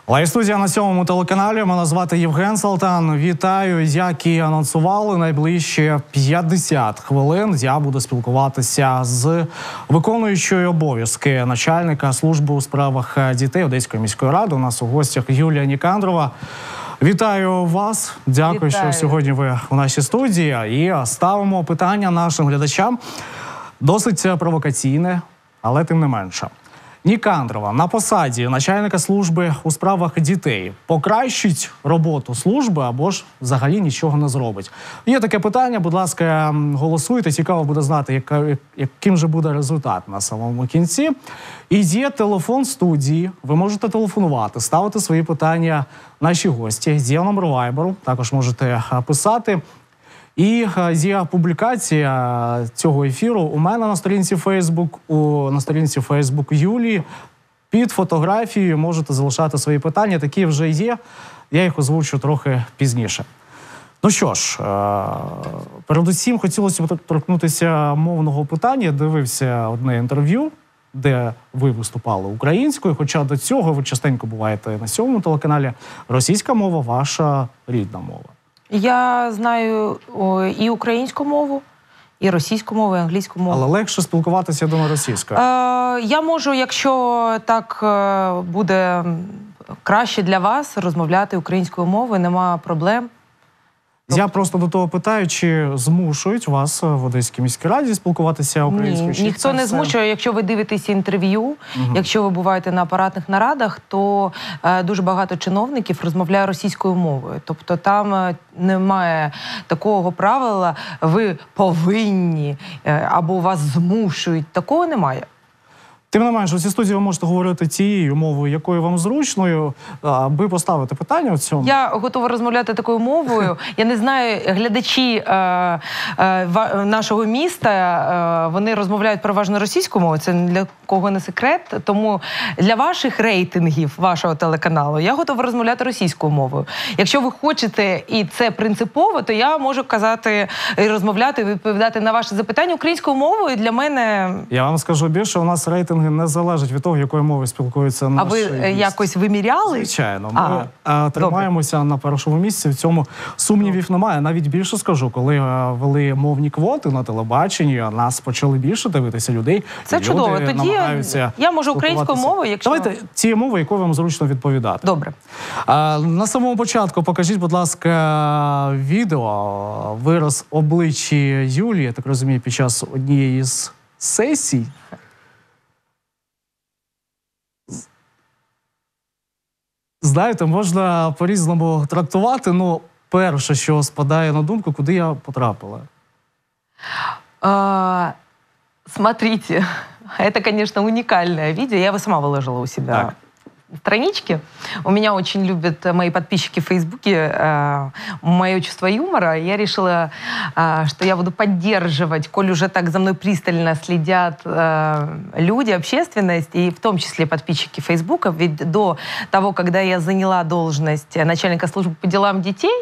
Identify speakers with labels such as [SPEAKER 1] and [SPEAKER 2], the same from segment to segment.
[SPEAKER 1] Лайв-студія на 7-му телеканалі. Мене звати Євген Салтан. Вітаю. Як і анонсували, найближчі 50 хвилин я буду спілкуватися з виконуючою обов'язки начальника служби у справах дітей Одеської міської ради. У нас у гостях Юлія Нікандрова. Вітаю вас. Дякую, що сьогодні ви у нашій студії. І ставимо питання нашим глядачам. Досить провокаційне, але тим не менше. Нікандрова на посаді начальника служби у справах дітей покращить роботу служби або ж взагалі нічого не зробить? Є таке питання, будь ласка, голосуйте. Цікаво буде знати, яким же буде результат на самому кінці. І є телефон студії, ви можете телефонувати, ставити свої питання наші гості. Є номер Viber, також можете писати. І є публікація цього ефіру у мене на сторінці Facebook, на сторінці Facebook Юлії. Під фотографією можете залишати свої питання, такі вже є, я їх озвучу трохи пізніше. Ну що ж, передусім хотілося б торкнутися мовного питання. Дивився одне інтерв'ю, де ви виступали українською, хоча до цього ви частенько буваєте на 7-му телеканалі. Російська мова – ваша рідна мова. Я
[SPEAKER 2] знаю і українську мову, і російську мову, і англійську мову.
[SPEAKER 1] Але легше спілкуватися, я думаю, російською.
[SPEAKER 2] Я можу, якщо так буде краще для вас, розмовляти українською мовою, нема проблем.
[SPEAKER 1] Я просто до того питаю, чи змушують вас в Одеській міській раді спілкуватися українською?
[SPEAKER 2] Ні, ніхто не змушує. Якщо ви дивитеся інтерв'ю, якщо ви буваєте на апаратних нарадах, то дуже багато чиновників розмовляє російською мовою. Тобто там немає такого правила, ви повинні або вас змушують. Такого немає.
[SPEAKER 1] Тим не менше, у цій студії ви можете говорити тією мовою, якою вам зручною, аби поставити питання в цьому.
[SPEAKER 2] Я готова розмовляти такою мовою. Я не знаю, глядачі нашого міста, вони розмовляють переважно російською мовою, це для кого не секрет. Тому для ваших рейтингів, вашого телеканалу, я готова розмовляти російською мовою. Якщо ви хочете, і це принципово, то я можу казати, і розмовляти, і відповідати на ваші запитання українською мовою. Для мене...
[SPEAKER 1] Я вам скажу більше, у нас рейтинги не залежать від того, якою мовою спілкуються наші гості.
[SPEAKER 2] А ви якось виміряли?
[SPEAKER 1] Звичайно. Ми тримаємося на першому місці, в цьому сумнівів немає. Навіть більше скажу, коли вели мовні квоти на телебаченні, нас почали більше дивитися людей.
[SPEAKER 2] Це чудово. Тоді я можу українською мовою, якщо...
[SPEAKER 1] Давайте тією мовою, якою вам зручно відповідати.
[SPEAKER 2] Добре.
[SPEAKER 1] На самому початку покажіть, будь ласка, відео. Вираз обличчя Юлії, я так розумію, під час однієї з сесій. Знаєте, можна по-різному трактувати, але перше, що спадає на думку, куди я потрапила?
[SPEAKER 2] Смотрите, это, конечно, уникальное видео. Я его сама выложила у себя. Так. Странички. У меня очень любят мои подписчики в Фейсбуке мое чувство юмора. Я решила, что я буду поддерживать, коль уже так за мной пристально следят люди, общественность, и в том числе подписчики Фейсбука. Ведь до того, когда я заняла должность начальника службы по делам детей,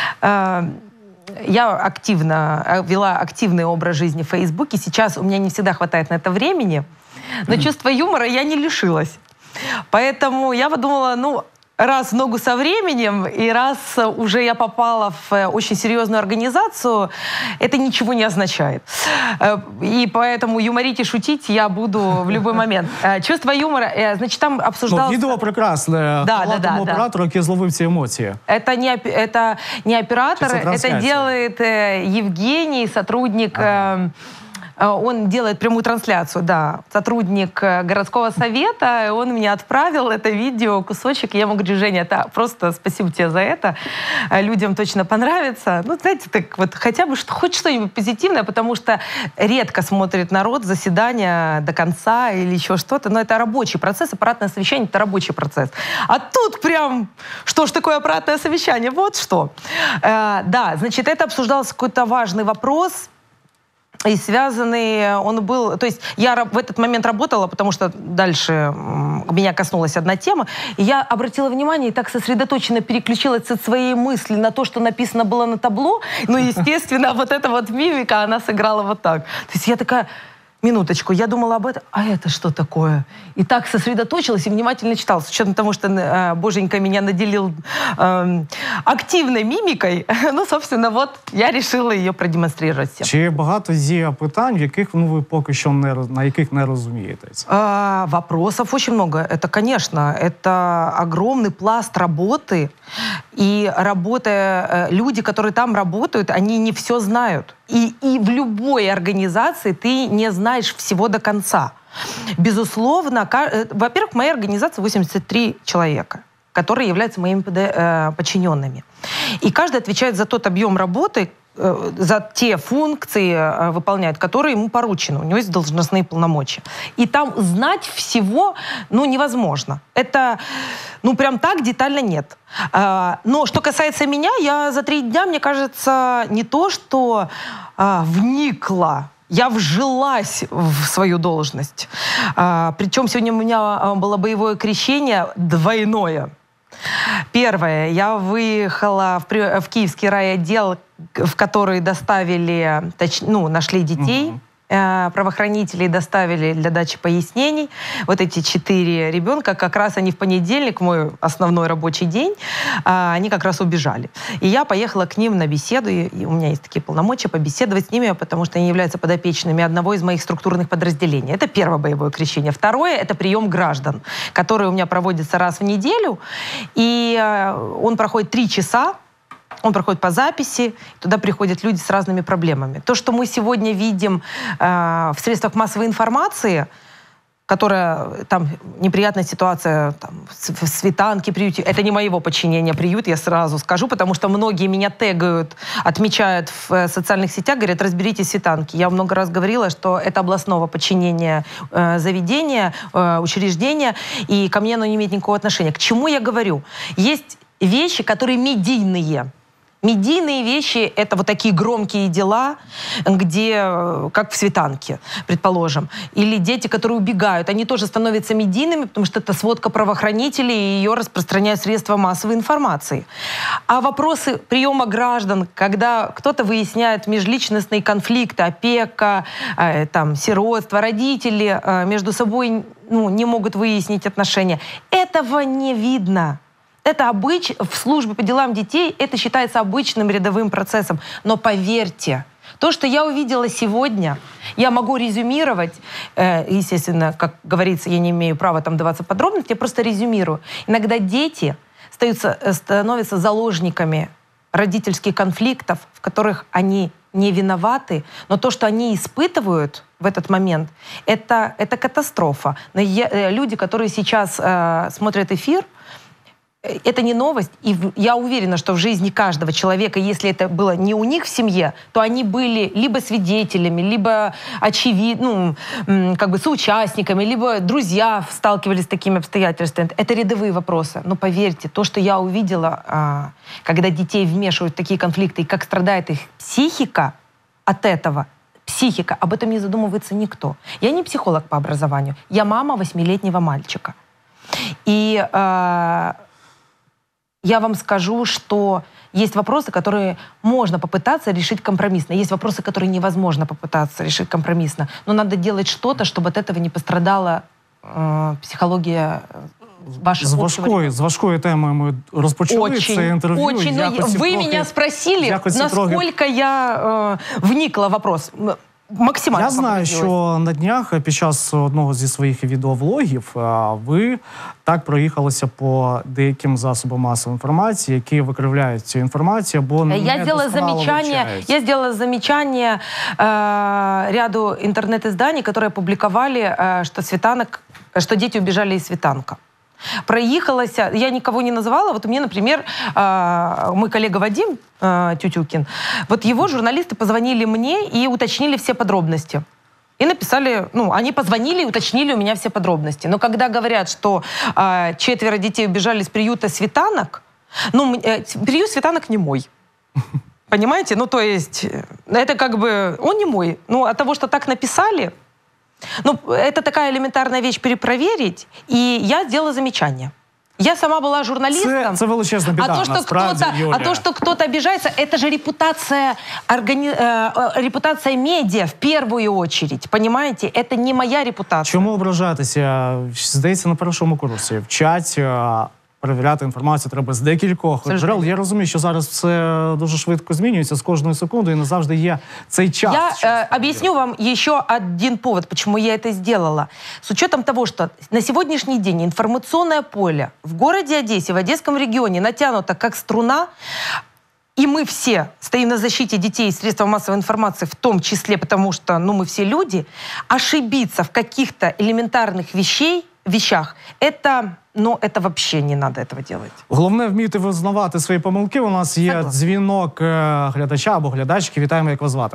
[SPEAKER 2] я вела активный образ жизни в Фейсбуке. Сейчас у меня не всегда хватает на это времени, но чувства юмора я не лишилась. Поэтому я подумала, ну, раз в ногу со временем, и раз уже я попала в очень серьезную организацию, это ничего не означает. И поэтому юморить и шутить я буду в любой момент. Чувство юмора, значит, там обсуждалось...
[SPEAKER 1] Відео прекрасне. Да. Оператор, який зловив ці емоції.
[SPEAKER 2] Это не оператор, это делает Евгений, сотрудник... Он делает прямую трансляцию, да. Сотрудник городского совета, он мне отправил это видео, кусочек. Я ему говорю, Женя, это просто спасибо тебе за это. Людям точно понравится. Ну, знаете, так вот хотя бы хоть что-нибудь позитивное, потому что редко смотрит народ заседания до конца или еще что-то. Но это рабочий процесс, аппаратное совещание – это рабочий процесс. А тут прям, что ж такое аппаратное совещание? Вот что. Да, значит, это обсуждался какой-то важный вопрос. И связанный он был... То есть я в этот момент работала, потому что дальше меня коснулась одна тема, и я обратила внимание и так сосредоточенно переключилась от своей мысли на то, что написано было на табло. Ну, естественно, вот эта вот мимика, она сыграла вот так. То есть я такая... минуточку, я думала об этом, а это что такое? И так сосредоточилась и внимательно читала. С учетом того, что Боженька меня наделил активной мимикой, ну, собственно, вот я решила ее продемонстрировать всем.
[SPEAKER 1] Чи багато є питань, яких ви поки що на яких не розумієтесь?
[SPEAKER 2] Вопросов очень много. Это, конечно, это огромный пласт работы. И люди, которые там работают, они не все знают. И в любой организации ты не знаешь всего до конца. Безусловно, во-первых, в моей организации 83 человека, которые являются моими подчиненными. И каждый отвечает за тот объем работы, за те функции выполняет, которые ему поручены. У него есть должностные полномочия. И там знать всего, невозможно. Это, прям так детально нет. Но что касается меня, я за 3 дня, мне кажется, не то, что вникла, я вжилась в свою должность. Причем сегодня у меня было боевое крещение двойное. Первое. Я выехала в Киевский райотдел, в который нашли детей. Правоохранителей доставили для дачи пояснений. Вот эти 4 ребенка, как раз они в понедельник, мой основной рабочий день, они как раз убежали. И я поехала к ним на беседу, и у меня есть такие полномочия побеседовать с ними, потому что они являются подопечными одного из моих структурных подразделений. Это первое боевое крещение. Второе – это прием граждан, который у меня проводится раз в неделю, и он проходит 3 часа. Он проходит по записи, туда приходят люди с разными проблемами. То, что мы сегодня видим в средствах массовой информации, которая, там, неприятная ситуация в Светанке, приюте, это не моего подчинения приют, я сразу скажу, потому что многие меня тегают, отмечают в социальных сетях, говорят, разберитесь в Светанке. Я много раз говорила, что это областного подчинения заведения, учреждения, и ко мне оно не имеет никакого отношения. К чему я говорю? Есть вещи, которые медийные. Медийные вещи – это вот такие громкие дела, где, как в Светанке, предположим. Или дети, которые убегают, они тоже становятся медийными, потому что это сводка правоохранителей, и ее распространяют средства массовой информации. А вопросы приема граждан, когда кто-то выясняет межличностные конфликты, опека, сиротство, родители между собой не могут выяснить отношения, этого не видно. Это в службе по делам детей это считается обычным рядовым процессом. Но поверьте, то, что я увидела сегодня, я могу резюмировать, естественно, как говорится, я не имею права даваться подробности, я просто резюмирую. Иногда дети становятся заложниками родительских конфликтов, в которых они не виноваты, но то, что они испытывают в этот момент, это катастрофа. Но люди, которые сейчас смотрят эфир, это не новость, и я уверена, что в жизни каждого человека, если это было не у них в семье, то они были либо свидетелями, либо соучастниками, либо друзья сталкивались с такими обстоятельствами. Это рядовые вопросы. Но поверьте, то, что я увидела, когда детей вмешивают в такие конфликты, и как страдает их психика от этого, об этом не задумывается никто. Я не психолог по образованию, я мама 8-летнего мальчика. И я вам скажу, что есть вопросы, которые можно попытаться решить компромиссно. Есть вопросы, которые невозможно попытаться решить компромиссно. Но надо делать что-то, чтобы от этого не пострадала психология вашего общего.
[SPEAKER 1] З важкої теми ми розпочали це інтерв'ю.
[SPEAKER 2] Вы меня спросили, насколько я вникла в вопрос. Максимально.
[SPEAKER 1] Я знаю, що на днях під час одного зі своїх відеоблогів ви так проїхалися по деяким засобам масової інформації, які викривляють цю інформацію, бо
[SPEAKER 2] я сделала замечание ряду интернет-изданий, которые опубликовали, что дети убежали из Светанка. Проехалась, я никого не называла, вот мне, например, мой коллега Вадим Тютюкин, вот его журналисты позвонили мне и уточнили все подробности. И написали, они позвонили и уточнили у меня все подробности. Но когда говорят, что 4 детей убежали из приюта Светанок, приют Светанок не мой. Понимаете? То есть, это он не мой. От того, что так написали, это такая элементарная вещь перепроверить, и я сделала замечание. Я сама была журналистом.
[SPEAKER 1] Це величезна біда, насправді, Юлія.
[SPEAKER 2] А то, что кто-то обижается, это же репутация медиа в первую очередь, понимаете? Это не моя репутация.
[SPEAKER 1] Чому ображатися? Здається, на першому курсі вчать перевіряти інформацію треба з декількох джерел. Я розумію, що зараз все дуже швидко змінюється з кожною секундою, і не завжди є цей час.
[SPEAKER 2] Я объясню вам еще один повод, почему я это сделала. С учетом того, что на сегодняшний день информационное поле в городе Одессе, в Одесском регионе натянуто как струна, и мы все стоим на защите детей и средств массовой информации в том числе, потому что мы все люди, ошибиться в каких-то элементарных вещах, это вообще не надо этого делать.
[SPEAKER 1] Головне вміти визнавати свої помилки. У нас є дзвінок глядача або глядачки. Вітаємо, як вас звати?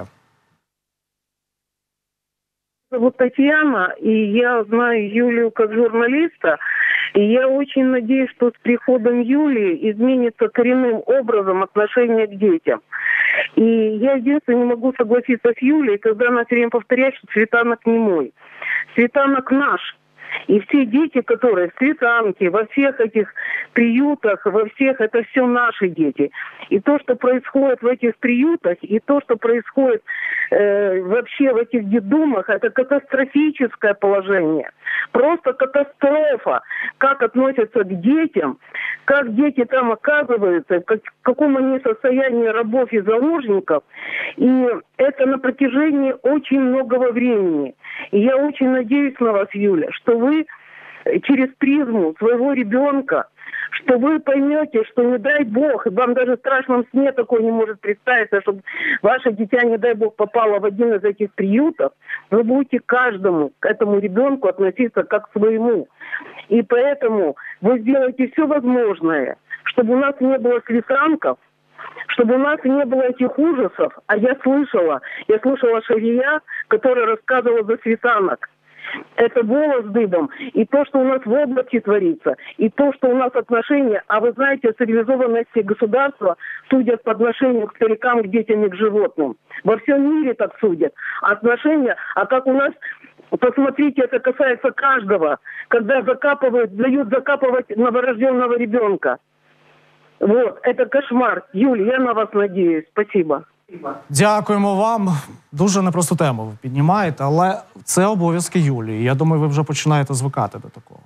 [SPEAKER 3] Зовут Татьяна, и я знаю Юлию как журналиста, и я очень надеюсь, что с приходом Юлии изменится коренным образом отношение к детям. И я единственное не могу согласиться с Юлией, когда она все время повторяет, что Светанок не мой. Светанок наш. И все дети, которые в Светанке, во всех этих приютах, во всех, это все наши дети. И то, что происходит в этих приютах, и то, что происходит вообще в этих детдомах, это катастрофическое положение. Просто катастрофа, как относятся к детям, как дети там оказываются, в каком они состоянии рабов и заложников. И это на протяжении очень многого времени. И я очень надеюсь на вас, Юля, что вы через призму своего ребенка, что вы поймете, что не дай бог, вам даже в страшном сне такое не может представиться, чтобы ваше дитя, не дай бог, попало в один из этих приютов, вы будете каждому, к этому ребенку относиться как к своему. И поэтому вы сделаете все возможное, чтобы у нас не было слесанков, чтобы у нас не было этих ужасов. А я слышала Шария, которая рассказывала за Светанок. Это голос дыбом. И то, что у нас в области творится, и то, что у нас отношения, а вы знаете, цивилизованности государства судят по отношению к старикам, к детям и к животным. Во всем мире так судят. Отношения, а как у нас, посмотрите, это касается каждого, когда дают закапывать новорожденного ребенка. Вот, это кошмар. Юля, я на вас надеюсь. Спасибо.
[SPEAKER 1] Дякуємо вам. Дуже непросту тему ви піднімаєте, але це обов'язки Юлії. Я думаю, ви вже починаєте звикати до такого.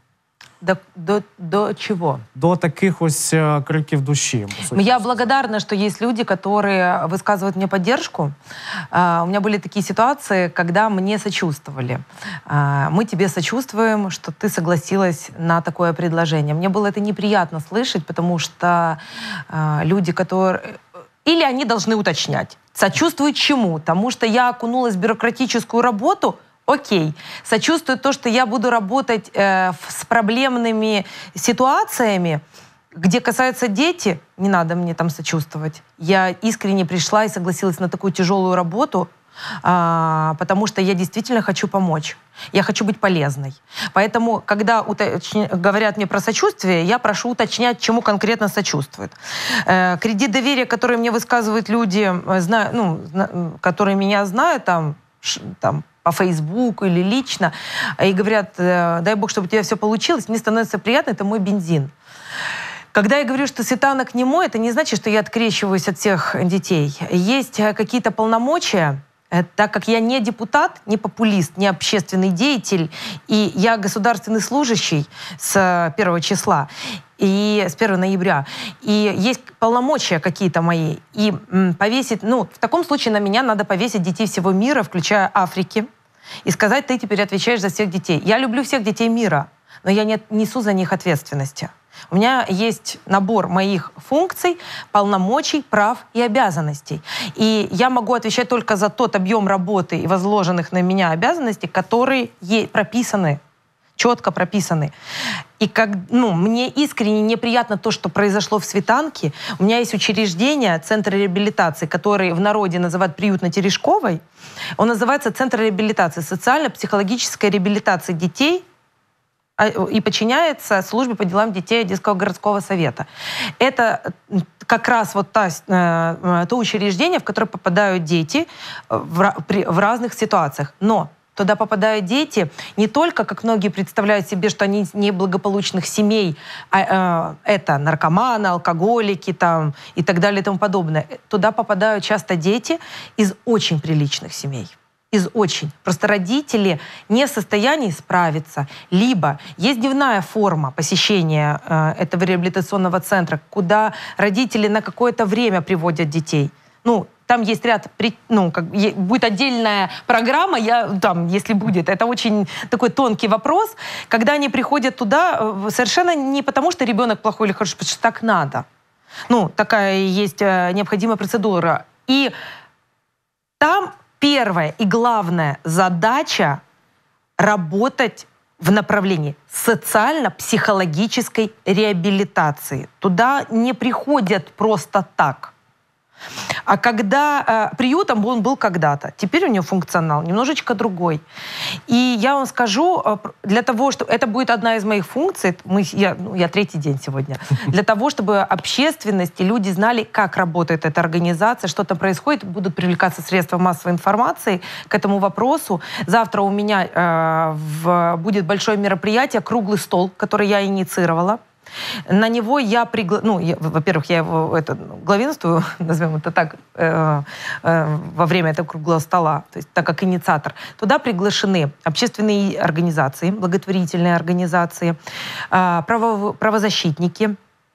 [SPEAKER 2] До чего?
[SPEAKER 1] До таких ось криків душі.
[SPEAKER 2] Я благодарна, что есть люди, которые высказывают мне поддержку. У меня были такие ситуации, когда мне сочувствовали. Мы тебе сочувствуем, что ты согласилась на такое предложение. Мне было это неприятно слышать, потому что люди, которые... Или они должны уточнять, сочувствуют чему? Тому, что я окунулась в бюрократическую работу? Окей. Сочувствует то, что я буду работать с проблемными ситуациями, где касаются дети? Не надо мне там сочувствовать. Я искренне пришла и согласилась на такую тяжелую работу, потому что я действительно хочу помочь. Я хочу быть полезной. Поэтому, когда говорят мне про сочувствие, я прошу уточнять, чему конкретно сочувствуют. Кредит доверия, который мне высказывают люди, которые меня знают, там по Фейсбуку или лично, и говорят, дай бог, чтобы у тебя все получилось, мне становится приятно, это мой бензин. Когда я говорю, что Светанок не мой, это не значит, что я открещиваюсь от всех детей. Есть какие-то полномочия, так как я не депутат, не популист, не общественный деятель, и я государственный служащий с 1 числа, и с 1 ноября, и есть полномочия какие-то мои, и повесить, в таком случае на меня надо повесить детей всего мира, включая Африки, и сказать, ты теперь отвечаешь за всех детей. Я люблю всех детей мира, но я не несу за них ответственности. У меня есть набор моих функций, полномочий, прав и обязанностей. И я могу отвечать только за тот объем работы и возложенных на меня обязанностей, которые прописаны, четко прописаны. И мне искренне неприятно то, что произошло в Светанке. У меня есть учреждение, центр реабилитации, который в народе называют приют на Терешковой. Он называется Центр реабилитации, социально-психологической реабилитации детей, и подчиняется службе по делам детей Одесского городского совета. Это как раз то учреждение, в которое попадают дети в разных ситуациях. Но Туда попадают дети не только, как многие представляют себе, что они из неблагополучных семей, это наркоманы, алкоголики там, и так далее и тому подобное. Туда попадают часто дети из очень приличных семей. Просто родители не в состоянии справиться. Либо есть дневная форма посещения этого реабилитационного центра, куда родители на какое-то время приводят детей. Там есть ряд, будет отдельная программа, если будет. Это очень такой тонкий вопрос. Когда они приходят туда, совершенно не потому, что ребенок плохой или хороший, потому что так надо. Такая есть необходимая процедура. И там первая и главная задача — работать в направлении социально-психологической реабилитации. Туда не приходят просто так. А когда приютом он был когда-то, теперь у него функционал немножечко другой. И я вам скажу, для того, чтобы... Это будет одна из моих функций, я третий день сегодня, для того, чтобы общественность и люди знали, как работает эта организация, что там происходит, будут привлекаться средства массовой информации к этому вопросу. Завтра у меня будет большое мероприятие, круглый стол, который я инициировала. На него во-первых, я его главенствую, назовем это так, во время этого круглого стола, то есть так как инициатор. Туда приглашены общественные организации, благотворительные организации, правозащитники,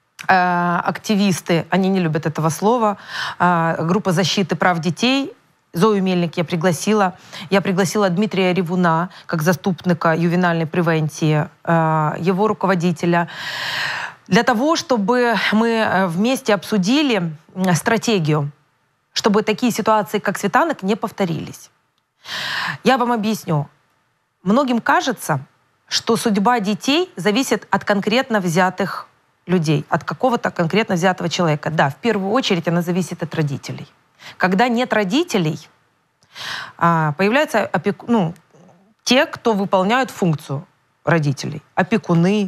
[SPEAKER 2] активисты, они не любят этого слова, группа защиты прав детей. Зою Мельник я пригласила. Я пригласила Дмитрия Ревуна, как заступника ювенальной превенции, его руководителя, для того, чтобы мы вместе обсудили стратегию, чтобы такие ситуации, как Светанок, не повторились. Я вам объясню. Многим кажется, что судьба детей зависит от конкретно взятых людей, от какого-то конкретно взятого человека. Да, в первую очередь она зависит от родителей. Когда нет родителей, появляются те, кто выполняют функцию родителей. Опекуны.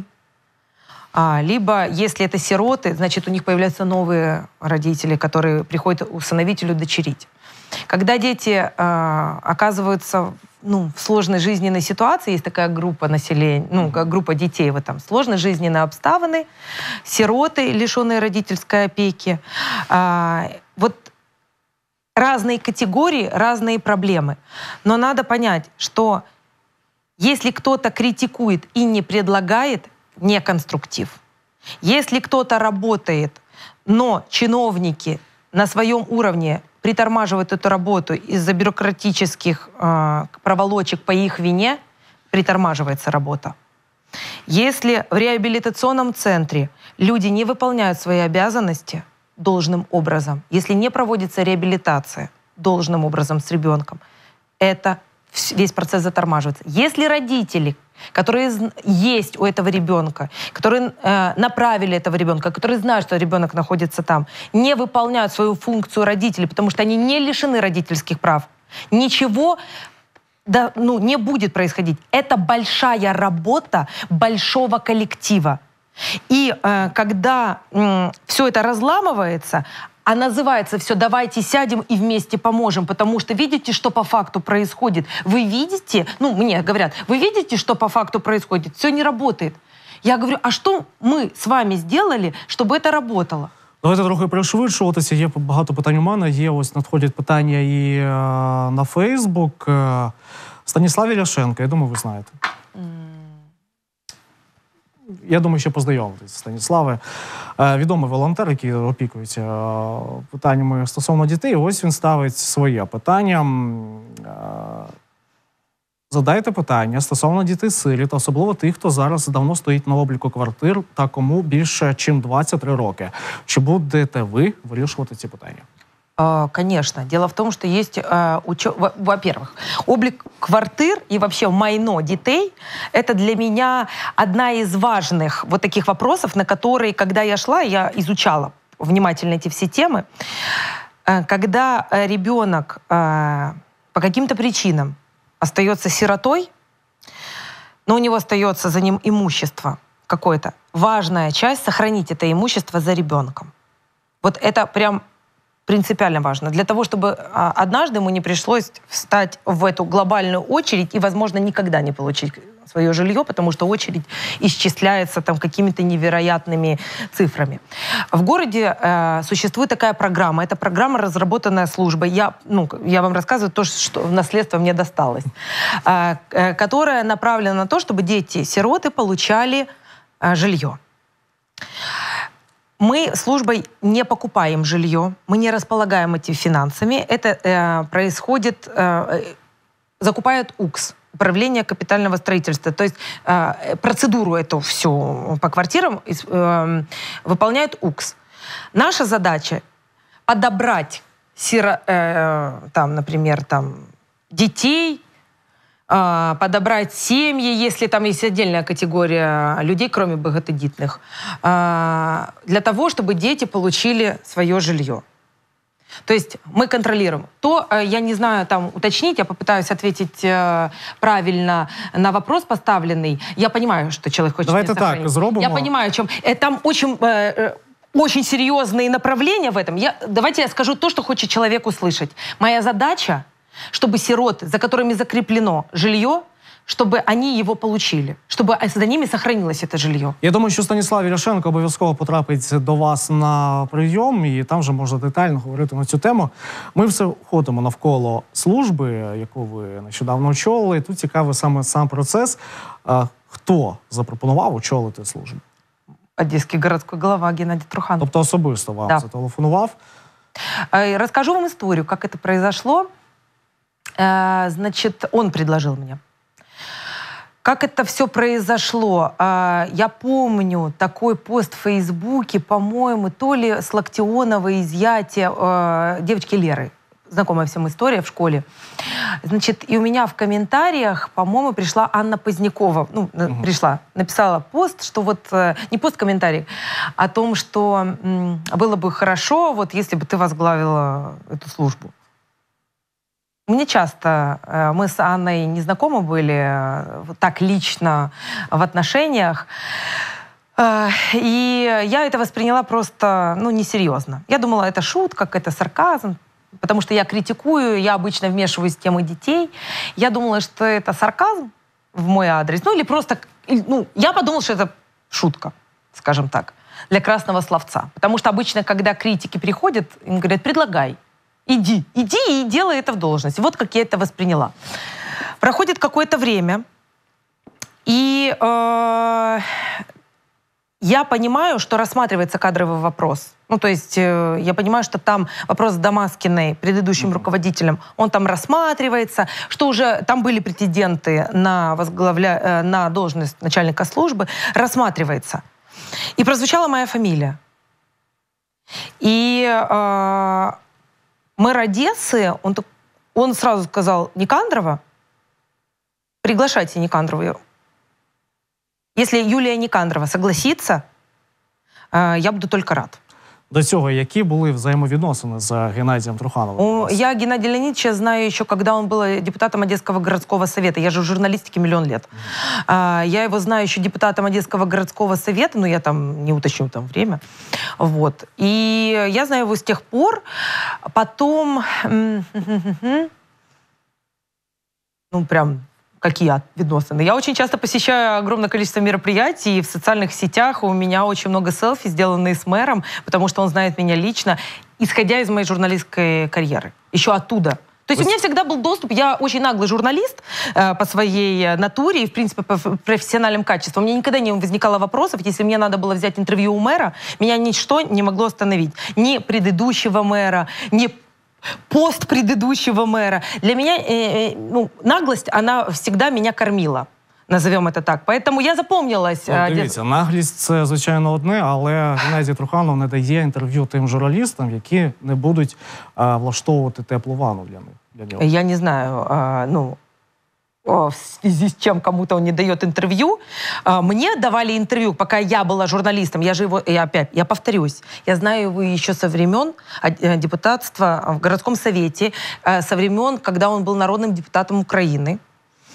[SPEAKER 2] Либо, если это сироты, значит, у них появляются новые родители, которые приходят усыновить или удочерить. Когда дети оказываются в сложной жизненной ситуации, есть такая группа населения, группа детей в этом, сложные жизненные обставины, сироты, лишенные родительской опеки. Разные категории, разные проблемы. Но надо понять, что если кто-то критикует и не предлагает, не конструктив. Если кто-то работает, но чиновники на своем уровне притормаживают эту работу из-за бюрократических проволочек по их вине, притормаживается работа. Если в реабилитационном центре люди не выполняют свои обязанности должным образом, если не проводится реабилитация должным образом с ребенком, весь процесс затормаживается. Если родители, которые есть у этого ребенка, которые направили этого ребенка, которые знают, что ребенок находится там, не выполняют свою функцию родителей, потому что они не лишены родительских прав, ничего не будет происходить. Это большая работа большого коллектива. И когда все это разламывается, а называется все «давайте сядем и вместе поможем», потому что видите, что по факту происходит? Вы видите, мне говорят, вы видите, что по факту происходит? Все не работает. Я говорю, а що ми з вами зробили, щоб це работало?
[SPEAKER 1] Давайте трохи пришвидшуватися. Є багато питань у мене. Надходять питання і на Фейсбук. Станіслав Іляшенко, я думаю, ви знаєте. Я думаю, ще познайомитись з Станіславом. Відомий волонтер, який опікується питаннями стосовно дітей. Ось він ставить своє питання. Задайте питання стосовно дітей-сиріт, особливо тих, хто зараз давно стоїть на обліку квартир та кому більше, ніж 23 роки. Чи будете ви вирішувати ці питання?
[SPEAKER 2] Конечно. Дело в том, что есть, во-первых, облик квартир и вообще майно детей – это для меня одна из важных вот таких вопросов, на которые, когда я шла, я изучала внимательно эти все темы. Когда ребенок по каким-то причинам остается сиротой, но у него остается за ним имущество какое-то, важная часть – сохранить это имущество за ребенком. Вот это прям принципиально важно. Для того, чтобы однажды ему не пришлось встать в эту глобальную очередь и, возможно, никогда не получить свое жилье, потому что очередь исчисляется там какими-то невероятными цифрами. В городе существует такая программа. Это программа, разработанная службой. Я вам рассказываю то, что в наследство мне досталось. Которая направлена на то, чтобы дети-сироты получали жилье. Мы службой не покупаем жилье, мы не располагаем этими финансами. Это происходит, закупает УКС, Управление капитального строительства. То есть процедуру эту всю по квартирам выполняет УКС. Наша задача подобрать, например, детей, подобрать семьи, если там есть отдельная категория людей, кроме богодетных, для того, чтобы дети получили свое жилье. То есть мы контролируем. Я не знаю, уточнить, я попытаюсь ответить правильно на вопрос поставленный. Я понимаю, что человек хочет...
[SPEAKER 1] Давайте так, зробимо.
[SPEAKER 2] Я понимаю, о чем. Там очень серьезные направления в этом. Давайте я скажу то, что хочет человек услышать. Моя задача, чтобы сироты, за которыми закреплено жилье, чтобы они его получили, чтобы за ними сохранилось это жилье.
[SPEAKER 1] Я думаю, що Станіслав Ілляшенко обов'язково потрапить до вас на прийом, і там вже можна детально говорити на цю тему. Ми все ходимо навколо служби, яку ви нещодавно очолили. Тут цікавий саме сам процес. Хто запропонував очолити службу?
[SPEAKER 2] Одеський городський голова Геннадій Труханов.
[SPEAKER 1] Тобто особисто вам зателефонував?
[SPEAKER 2] Расскажу вам историю, как это произошло. Значит, он предложил мне. Как это все произошло? Я помню такой пост в Фейсбуке, по-моему, то ли с Локтионова изъятие девочки Леры. Знакомая всем история в школе. Значит, и у меня в комментариях, по-моему, пришла Анна Позднякова. Написала пост, что не пост, комментарий, о том, что было бы хорошо, если бы ты возглавила эту службу. Мне часто, мы с Анной не знакомы были так лично в отношениях, и я это восприняла просто, несерьезно. Я думала, это шутка, это сарказм, потому что я критикую, я обычно вмешиваюсь в темы детей. Я думала, что это сарказм в мой адрес, или просто, я подумала, что это шутка, скажем так, для красного словца. Потому что обычно, когда критики приходят, им говорят, предлагай. Иди и делай это в должности. Вот как я это восприняла. Проходит какое-то время, и я понимаю, что рассматривается кадровый вопрос. То есть я понимаю, что там вопрос с Дамаскиной, предыдущим руководителем, он там рассматривается, что уже там были претенденты на должность начальника службы, рассматривается. И прозвучала моя фамилия. И мэр Одессы, он сразу сказал, Никандрова, приглашайте Никандрову. Если Юлия Никандрова согласится, я буду только рад.
[SPEAKER 1] До цього, які були взаємовідносини з Геннадием Трухановым?
[SPEAKER 2] Я Геннадия Леонидовича знаю еще, когда он был депутатом Одесского городского совета. Я же в журналистике миллион лет. Я его знаю еще депутатом Одесского городского совета, но я там не уточню время. И я знаю его с тех пор. Потом, прям... Какие відносини? Я очень часто посещаю огромное количество мероприятий, и в социальных сетях у меня очень много селфи, сделанные с мэром, потому что он знает меня лично, исходя из моей журналистской карьеры. Еще оттуда. То есть у меня всегда был доступ, я очень наглый журналист по своей натуре и, в принципе, по профессиональным качествам. У меня никогда не возникало вопросов, если мне надо было взять интервью у мэра, меня ничто не могло остановить. Ни предыдущего мэра, ни пост предыдущего мэра. Для меня наглость, она всегда меня кормила. Назовем это так. Поэтому я запомнилась.
[SPEAKER 1] Дивіться, наглість – це, звичайно, одне, але Геннадій Труханов не дає інтерв'ю тим журналістам, які не будуть влаштовувати теплу ванну для нього.
[SPEAKER 2] Я не знаю, в связи с чем кому-то он не дает интервью. Мне давали интервью, пока я была журналистом. Я повторюсь, я знаю его еще со времен депутатства в городском совете, со времен, когда он был народным депутатом Украины.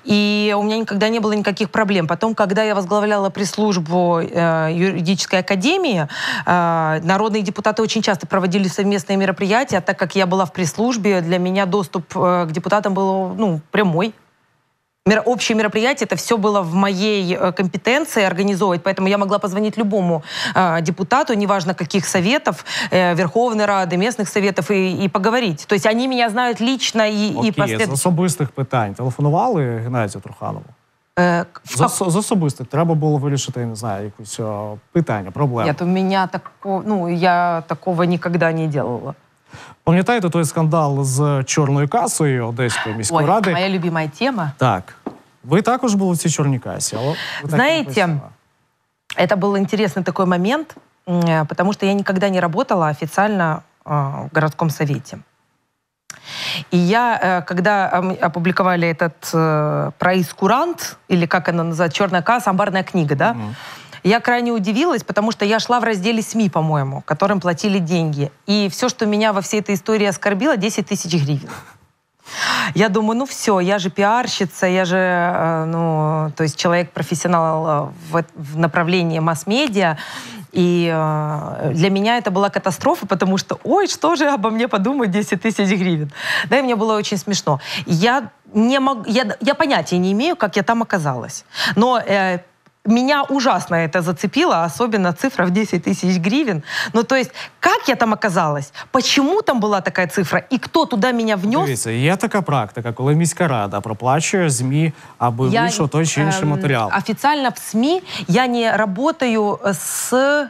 [SPEAKER 2] И у меня никогда не было никаких проблем. Потом, когда я возглавляла пресс-службу юридической академии, народные депутаты очень часто проводили совместные мероприятия, а так как я была в пресс-службе, для меня доступ к депутатам был прямой. Общее мероприятие, это все было в моей компетенции организовывать, поэтому я могла позвонить любому депутату, неважно каких советов, Верховной Рады, местных советов, и поговорить. То есть они меня знают лично и
[SPEAKER 1] Окей, з особистих питань телефонували Геннадію Труханову? З особистих. Треба було вирішити, я не знаю, якусь питання, проблему.
[SPEAKER 2] Нет, у меня я такого никогда не делала.
[SPEAKER 1] Пам'ятаєте той скандал з чорною касою Одеської міської ради?
[SPEAKER 2] Моя любимая тема.
[SPEAKER 1] Так. Ви також були в цій чорній касі.
[SPEAKER 2] Знаете, это был интересный такой момент, потому что я никогда не работала официально в городском совете. И я, когда опубликовали этот прайскурант, или как она называется, черная касса, амбарная книга, да, я крайне удивилась, потому что я шла в разделе СМИ, по-моему, которым платили деньги. И все, что меня во всей этой истории оскорбило, 10 тысяч гривен. Я думаю, ну все, я же пиарщица, я же, то есть человек-профессионал в направлении масс-медиа. И для меня это была катастрофа, потому что, ой, что же обо мне подумают 10 тысяч гривен. Да, и мне было очень смешно. Я понятия не имею, как я там оказалась. Но меня ужасно это зацепило, особенно цифра в 10 тысяч гривен. Ну, то есть, как я там оказалась? Почему там была такая цифра? І хто туди мене внес?
[SPEAKER 1] Дивіться, є така практика, коли міська рада проплачує ЗМІ, аби вийшов той чи інший матеріал.
[SPEAKER 2] Официально в СМИ я не работаю с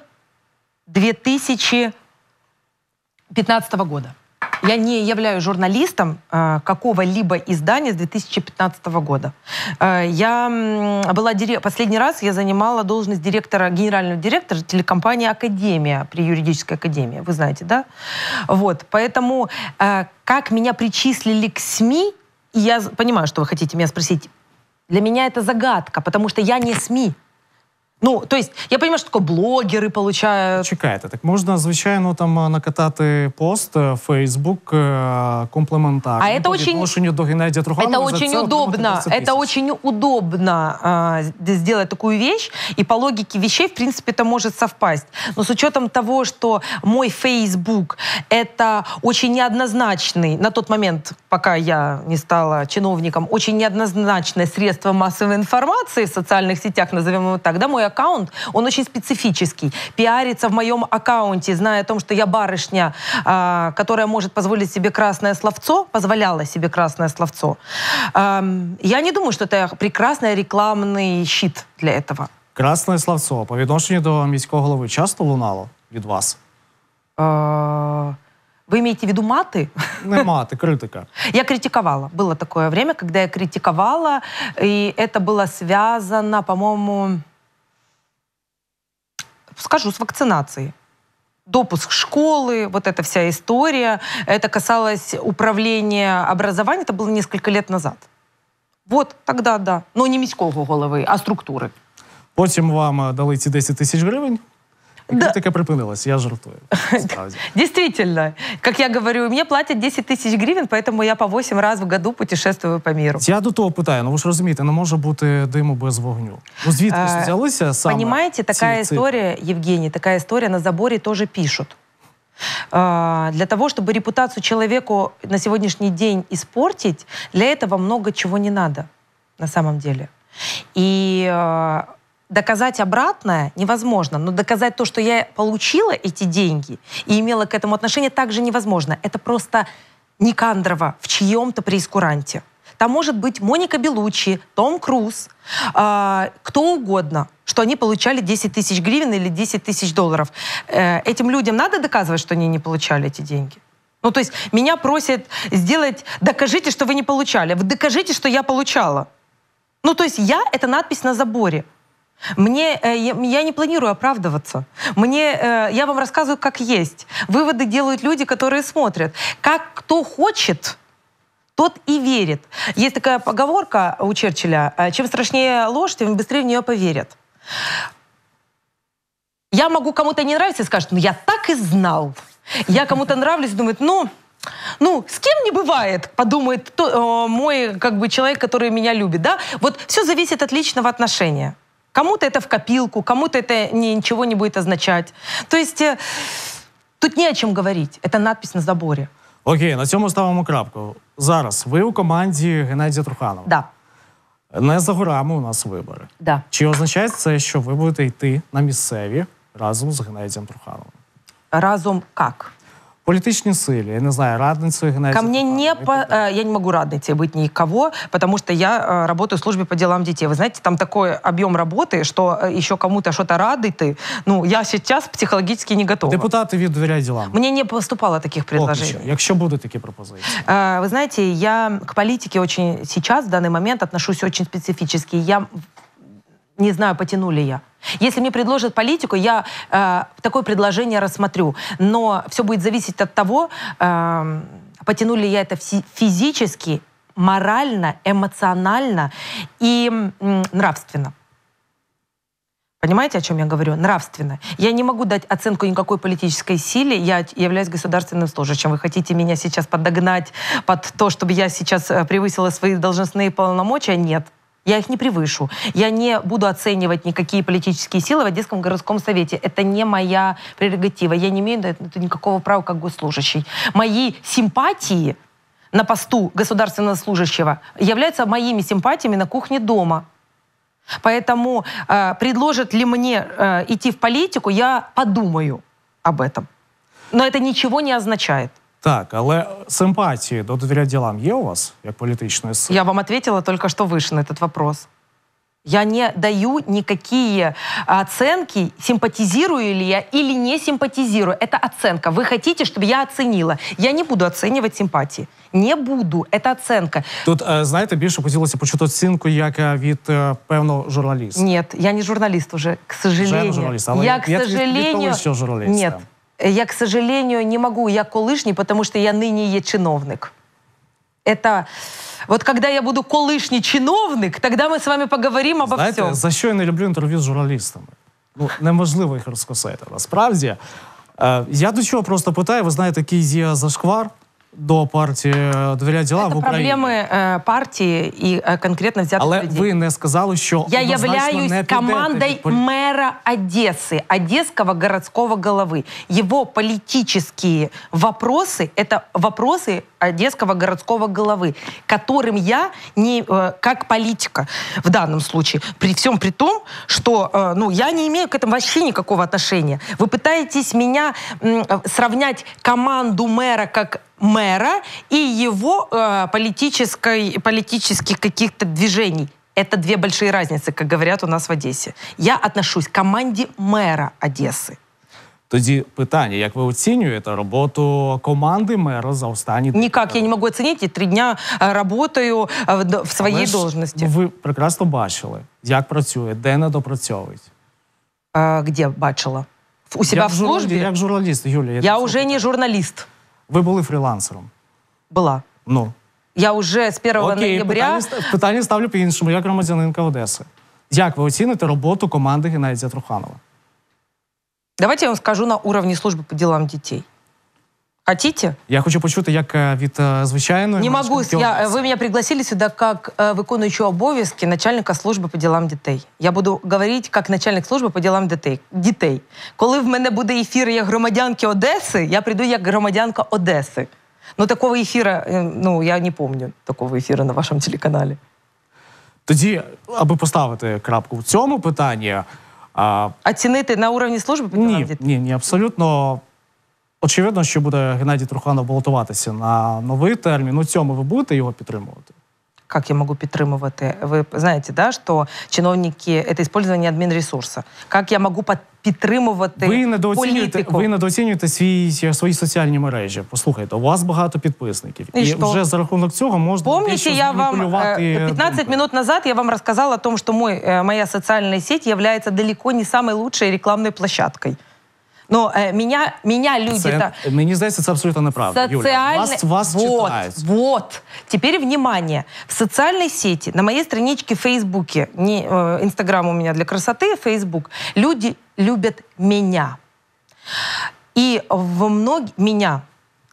[SPEAKER 2] 2015 года. Я не являюсь журналистом какого-либо издания с 2015 года. Последний раз я занимала должность генерального директора телекомпании «Академия» при юридической академии. Вы знаете, да? Вот. Поэтому как меня причислили к СМИ, и я понимаю, что вы хотите меня спросить, для меня это загадка, потому что я не СМИ. Ну, то есть, я понимаю, що таке блогери получають.
[SPEAKER 1] Чекайте, так можна, звичайно, там накатати пост в Фейсбук комплементарний по відношенню до Геннадія Труханова.
[SPEAKER 2] Это очень удобно. Это очень удобно сделать такую вещь, и по логике вещей, в принципе, это может совпасть. Но с учетом того, что мой Фейсбук — это очень неоднозначный, на тот момент, пока я не стала чиновником, очень неоднозначное средство массовой информации в социальных сетях, назовем его так, да, мой аккаунт, он очень специфический. Пиариться в моем аккаунте, зная о том, что я барышня, которая может позволить себе красное словцо, позволяла себе красное словцо, я не думаю, что это прекрасный рекламный щит для этого.
[SPEAKER 1] Красне словцо по відношенню до міського голови часто лунало від вас?
[SPEAKER 2] Вы имеете в виду маты?
[SPEAKER 1] Не мати, критика.
[SPEAKER 2] Я критиковала. Было такое время, когда я критиковала, и это было связано, по-моему, скажу, с вакцинацией. Допуск школы, вот эта вся история. Это касалось управления образованием, это было несколько лет назад. Вот, тогда да. Но не міського голови, а структури.
[SPEAKER 1] Потім вам дали ці 10 тисяч гривень, и критика припинилась, я жартую.
[SPEAKER 2] Действительно. Как я говорю, мне платят 10 тысяч гривен, поэтому я по 8 раз в году путешествую по миру.
[SPEAKER 1] Я до того питаю, ви ж розумієте, не може бути диму без вогню. Ну, звідки взялися саме
[SPEAKER 2] понимаете, такая история, Евгений, такая история на заборе тоже пишут. Для того, чтобы репутацию человеку на сегодняшний день испортить, для этого много чего не надо, на самом деле. И доказать обратное невозможно, но доказать то, что я получила эти деньги и имела к этому отношение, также невозможно. Это просто Никандрова в чьем-то прейскуранте. Там может быть Моника Белуччи, Том Круз, кто угодно, что они получали 10 тысяч гривен или 10 тысяч долларов. Этим людям надо доказывать, что они не получали эти деньги? Ну, то есть меня просят сделать, докажите, что вы не получали. Вы докажите, что я получала. Ну, то есть это надпись на заборе. Я не планирую оправдываться. Я вам рассказываю, как есть. Выводы делают люди, которые смотрят. Как кто хочет, тот и верит. Есть такая поговорка у Черчилля: чем страшнее ложь, тем быстрее в нее поверят. Я могу кому-то не нравиться и скажут, ну я так и знал. Я кому-то нравлюсь и думаю, ну, Ну, с кем не бывает, подумает мой человек, который меня любит, да? Вот все зависит от личного отношения. Кому-то это в копилку, кому-то это ничего не будет означать. То есть тут не о чем говорить. Это надпись на заборе.
[SPEAKER 1] Окей, на цьому ставимо крапку. Зараз ви у команді Геннадія Труханова.
[SPEAKER 2] Да.
[SPEAKER 1] Не за горами у нас вибори.
[SPEAKER 2] Да.
[SPEAKER 1] Чи означає це, що ви будете йти на місцеві разом з Геннадієм Трухановим?
[SPEAKER 2] Разом как?
[SPEAKER 1] Політичні силі, я не знаю, радницею Геннадія
[SPEAKER 2] Ко мне
[SPEAKER 1] Труханова.
[SPEAKER 2] я не могу радницей быть никого, потому что я работаю в службе по делам детей. Вы знаете, там такой объем работы, что еще кому-то что-то радить, ну, я сейчас психологически не готова.
[SPEAKER 1] Депутати від «Довіряй ділам».
[SPEAKER 2] Мне не поступало таких предложений.
[SPEAKER 1] Поки що, якщо будуть такі пропозиції.
[SPEAKER 2] Вы знаете, я к политике очень сейчас, в данный момент, отношусь очень специфически. Я не знаю, потяну ли я. Если мне предложат политику, я такое предложение рассмотрю. Но все будет зависеть от того, потяну ли я это физически, морально, эмоционально и нравственно. Понимаете, о чем я говорю? Нравственно. Я не могу дать оценку никакой политической силе. Я являюсь государственным служащим. Вы хотите меня сейчас подогнать под то, чтобы я сейчас превысила свои должностные полномочия? Нет. Я их не превышу. Я не буду оценивать никакие политические силы в Одесском городском совете. Это не моя прерогатива. Я не имею на это никакого права как госслужащий. Мои симпатии на посту государственного служащего являются моими симпатиями на кухне дома. Поэтому предложат ли мне идти в политику, я подумаю об этом. Но это ничего не означает.
[SPEAKER 1] Так, але симпатії до «Довіряй ділам» є у вас, як політичної сили?
[SPEAKER 2] Я вам ответила только что выше на этот вопрос. Я не даю никакие оценки, симпатизирую ли я или не симпатизирую. Это оценка. Вы хотите, чтобы я оценила. Я не буду оценивать симпатии. Не буду. Это оценка.
[SPEAKER 1] Тут, знаєте, більше хотілося почути оцінку, як від певного журналіста.
[SPEAKER 2] Нет, я не журналист уже, к сожалению.
[SPEAKER 1] Вже не журналіст, але
[SPEAKER 2] я, к сожалению,
[SPEAKER 1] від журналіста.
[SPEAKER 2] Нет, я, к сожалению, не могу. Я колишний, потому что я ныне чиновник. Это... Вот когда я буду колишній чиновник, тогда мы с вами поговорим обо
[SPEAKER 1] Знаєте,
[SPEAKER 2] всем.
[SPEAKER 1] за що я не люблю інтерв'ю з журналістами? Ну, неможливо їх розкосити. Насправді, я до чого просто питаю, ви знаєте, який є зашквар до партії «Довіряй ділам» в Україні.
[SPEAKER 2] Это проблемы партии и конкретно взятых
[SPEAKER 1] Але
[SPEAKER 2] людей.
[SPEAKER 1] ви не сказали, що
[SPEAKER 2] Я
[SPEAKER 1] однозначно
[SPEAKER 2] являюсь
[SPEAKER 1] не підете
[SPEAKER 2] командой
[SPEAKER 1] від
[SPEAKER 2] мэра Одессы, одесского городского головы. Его политические вопросы – это вопросы одесского городского головы, которым я не как политика в данном случае, при всем при том, что я не имею к этому вообще никакого отношения. Вы пытаетесь меня сравнять команду мэра как мэра и его политических каких-то движений. Это две большие разницы, как говорят у нас в Одессе. Я отношусь к команде мэра Одессы.
[SPEAKER 1] Тоді питання, як ви оцінюєте роботу команди мера за останні...
[SPEAKER 2] Никак я не могу оценить, я 3 дня работаю в своей должности.
[SPEAKER 1] Ви прекрасно бачили, як працює, де недопрацьовують.
[SPEAKER 2] Где бачила? У себя в службе?
[SPEAKER 1] Як журналіст, Юлія.
[SPEAKER 2] Я уже не журналист.
[SPEAKER 1] Ви були фрілансером.
[SPEAKER 2] Была.
[SPEAKER 1] Ну.
[SPEAKER 2] Я уже с 1 ноября...
[SPEAKER 1] Питання ставлю по-іншому, як громадянинка Одеси. Як ви оціните роботу команди Геннадія Труханова?
[SPEAKER 2] Давайте я вам скажу на уровне службы по делам детей. Хотите?
[SPEAKER 1] Я хочу почути, як від звичайної...
[SPEAKER 2] Не могу. Вы меня пригласили сюда как виконуючого обов'язки начальника служби по делам дітей. Я буду говорити як начальник служби по делам дітей. Коли в мене буде ефір як громадянки Одеси, я прийду як громадянка Одеси. Но такого ефіра, я не помню такого ефіру на вашому телеканалі.
[SPEAKER 1] Тоді, аби поставити крапку в цьому питанні...
[SPEAKER 2] Оцінити на уровні служби по делам дітей?
[SPEAKER 1] Ні, абсолютно. Очевидно, що буде Геннадій Труханов балотуватися на новий термін. У цьому ви будете його підтримувати?
[SPEAKER 2] Как я могу підтримувати? Ви знаєте, да, що чиновники – це використання адмінресурсу. Як я можу підтримувати політику?
[SPEAKER 1] Ви недооцінюєте свої соціальні мережі. Послухайте, у вас багато підписників. І вже за рахунок цього можна дещо зманіпулювати.
[SPEAKER 2] 15 минут назад я вам рассказала о том, что моя социальная сеть является далеко не самой лучшей рекламной площадкой. Но меня люди...
[SPEAKER 1] Мені здається, це абсолютно неправда. Юля, вас читають.
[SPEAKER 2] Вот. Теперь внимание. В социальной сети, на моей страничке в Фейсбуке, Инстаграм у меня для красоты, Фейсбук, люди любят меня. И меня.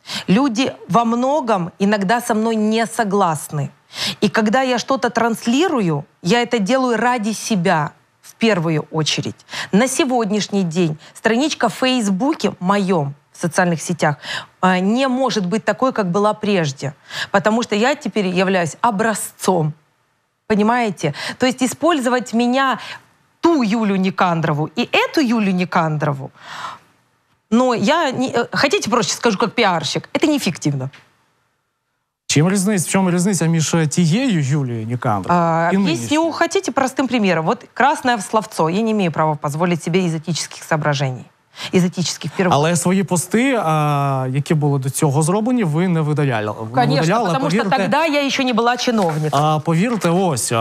[SPEAKER 2] Люди во многом иногда со мной не согласны. И когда я что-то транслирую, я это делаю ради себя в первую очередь. На сегодняшний день страничка в Фейсбуке моем, в социальных сетях, не может быть такой, как была прежде. Потому что я теперь являюсь образцом. Понимаете? То есть использовать меня, ту Юлю Никандрову и эту Юлю Никандрову, но я, хотите проще скажу, как піарщик, це неефективно.
[SPEAKER 1] В чому різниця між тією Юлією Никандровой и
[SPEAKER 2] Объясню, хотите простым примером. Вот красное словцо. Я не имею права позволить себе из этических соображений. Із етичних впервые.
[SPEAKER 1] Але свої пости, які були до цього зроблені, ви не видаляли.
[SPEAKER 2] Конечно, потому что тогда я еще не была чиновником.
[SPEAKER 1] Повірте, ось,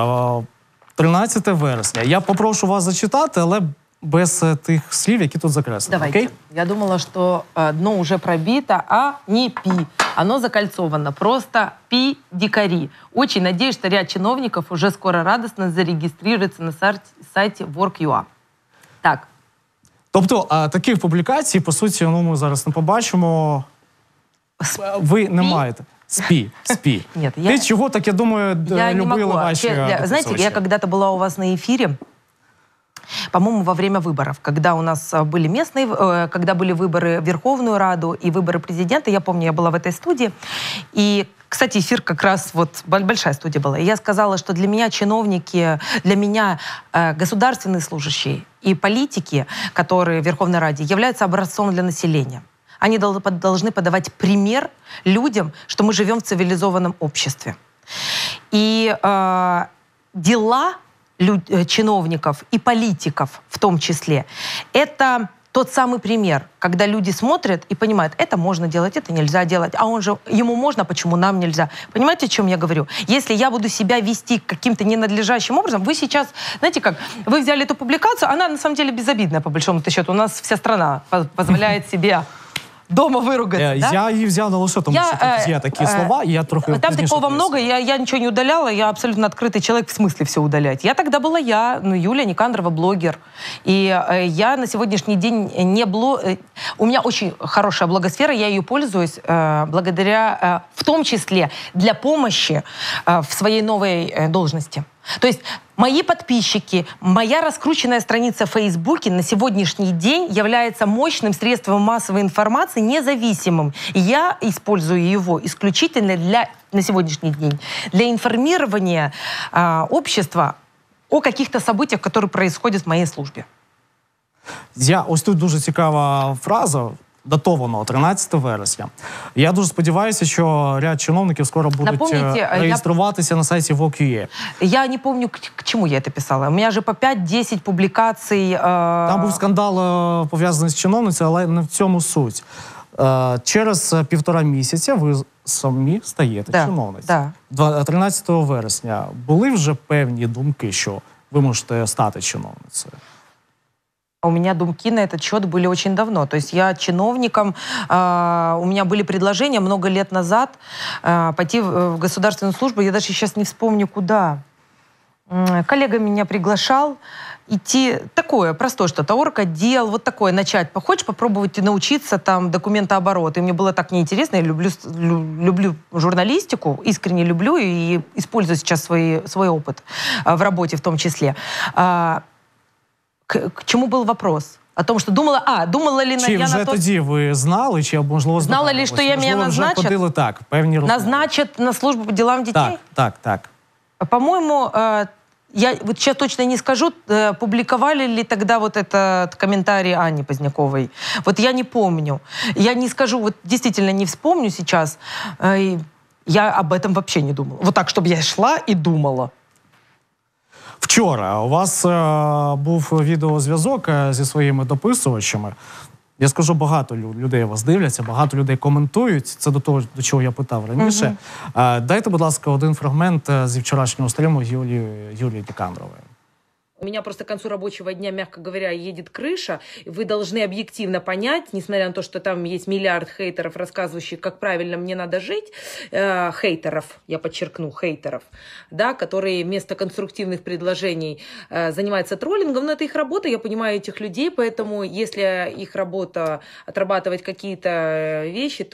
[SPEAKER 1] 13 вересня. Я попрошу вас зачитати, але без тих слів, які тут закреслені.
[SPEAKER 2] Давайте.
[SPEAKER 1] Окей?
[SPEAKER 2] Я думала, что дно уже пробито, а не пи. Оно закольцовано. Просто пи-дикари. Очень надеюсь, что ряд чиновников уже скоро радостно зарегистрируется на сайте Work.ua. Так.
[SPEAKER 1] Тобто, таких публікацій, по суті, ми зараз не побачимо. Ви не маєте. Спи.
[SPEAKER 2] Нет,
[SPEAKER 1] Ты чего так, я думаю, любила ваши...
[SPEAKER 2] Знаете, я когда-то была у вас на эфире, по-моему, во время выборов, когда у нас были местные, когда были выборы в Верховную Раду и выборы президента, я помню, я была в этой студии, и, кстати, эфир как раз, вот, большая студия была, и я сказала, что для меня чиновники, для меня государственные служащие и политики, которые в Верховной Раде, являются образцом для населения. Они должны подавать пример людям, что мы живем в цивилизованном обществе. И дела чиновников и политиков в том числе, это тот самый пример, когда люди смотрят и понимают, это можно делать, это нельзя делать, а он же, ему можно, почему нам нельзя. Понимаете, о чем я говорю? Если я буду себя вести каким-то ненадлежащим образом, вы сейчас, знаете как, вы взяли эту публикацию, она на самом деле безобидная, по большому счету. У нас вся страна позволяет себе дома выругаться, да?
[SPEAKER 1] Я її взяв не лише тому, що тут є такі слова, і я трохи...
[SPEAKER 2] Там такого много, я ничего не удаляла, я абсолютно открытый человек, в смысле все удалять. Я тогда была Юлия Никандрова, блогер. И я на сегодняшний день не У меня очень хорошая блогосфера, я ее пользуюсь благодаря, в том числе, для помощи в своей новой должности. То есть мои подписчики, моя раскрученная страница в Фейсбуке на сегодняшний день является мощным средством массовой информации, независимым. И я использую его исключительно на сегодняшний день для информирования общества о каких-то событиях, которые происходят в моей службе.
[SPEAKER 1] Ось тут дуже цікава фраза, датовано 13 вересня. Я дуже сподіваюся, що ряд чиновників скоро будуть реєструватися на сайті Work.ua.
[SPEAKER 2] Я не помню, к чему я это писала. У меня же по 5-10 публікацій.
[SPEAKER 1] Там був скандал пов'язаний з чиновницею, але не в цьому суть. Через 1,5 місяця ви самі стаєте чиновницею. 13 вересня були вже певні думки, що ви можете стати чиновницею?
[SPEAKER 2] У меня думки на этот счет были очень давно. То есть я чиновником, у меня были предложения много лет назад пойти в государственную службу. Я даже сейчас не вспомню, куда. Коллега меня приглашал идти, такое простое что-то, орготдел, вот такое начать. Хочешь попробовать научиться там документооборот? И мне было так неинтересно, я люблю журналистику, искренне люблю и использую сейчас свой опыт в работе в том числе. К чему был вопрос? О том, что думала ли
[SPEAKER 1] я на то... Чи вже тоді ви знали, чи, можливо,
[SPEAKER 2] знала ли, що я мене назначат?
[SPEAKER 1] Вже ходили так, певні розмови.
[SPEAKER 2] Назначат на службу по делам детей?
[SPEAKER 1] Так.
[SPEAKER 2] По-моему, я вот сейчас точно не скажу, публиковали ли тогда вот этот комментарий Анни Поздняковой. Вот я не помню. Я не скажу, вот действительно не вспомню сейчас. Я об этом вообще не думала. Вот так, чтобы я шла и думала.
[SPEAKER 1] Вчора у вас був відеозв'язок зі своїми дописувачами. Я скажу, багато людей вас дивляться, багато людей коментують. Це до того, до чого я питав раніше. Дайте, будь ласка, один фрагмент зі вчорашнього стріму Юлії Никандрової.
[SPEAKER 2] У меня просто к концу рабочего дня, мягко говоря, едет крыша. Вы должны объективно понять, несмотря на то, что там есть миллиард хейтеров, рассказывающих, как правильно мне надо жить, хейтеров, я подчеркну, хейтеров, да, которые вместо конструктивных предложений занимаются троллингом, но это их работа, я понимаю этих людей, поэтому если их работа отрабатывать какие-то вещи, то